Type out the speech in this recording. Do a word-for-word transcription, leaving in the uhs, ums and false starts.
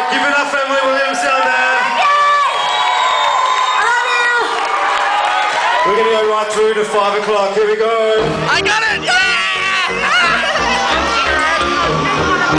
Give it up, family Williams down there. I love you. We're going to go right through to five o'clock. Here we go. I got it! Yeah!